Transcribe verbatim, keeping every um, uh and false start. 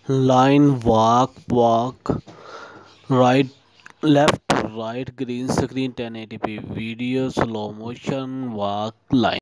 line, walk, walk, right, left, right, green screen, ten eighty p video, slow motion, walk, line.